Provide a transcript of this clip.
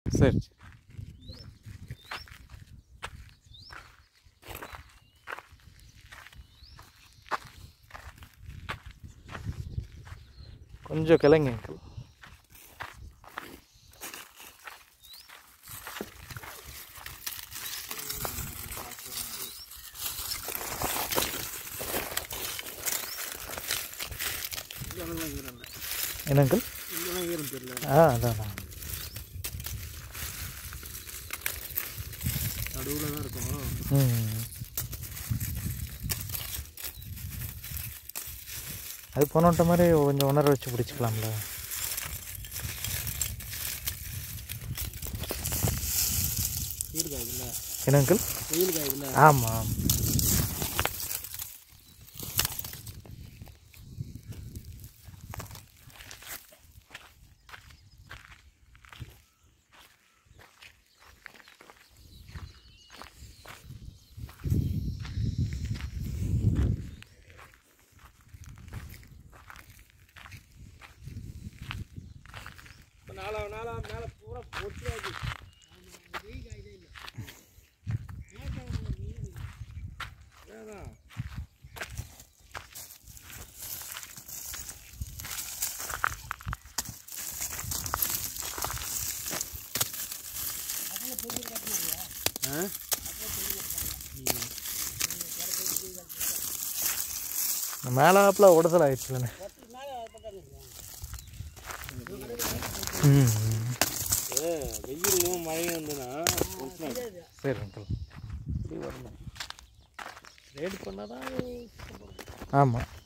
சரி. கொஞ்சம் கிளங்க அங்கிள். என்ன அங்கிள்? அதான் நடுவில் தான் இருக்கும். அது போனோட்ட மாதிரி கொஞ்சம் உணர வச்சு பிடிச்சிக்கலாம்ல. வெயில் காயுதுல்ல? என்ன அங்கிள்? வெயில் காயுதுல்ல? ஆமாம். நாளா மேலே பூரா பொட்டியாச்சு. வெயில் காயுதே இல்லை. ஏதான் மேலாப்பில் உடசல் ஆயிடுச்சுலண்ணே. வெயிலும் மழையும் வந்துன்னா சரி அங்கிள். இப்படி வரணும். ரேட் பண்ணால் தான். ஆமாம்.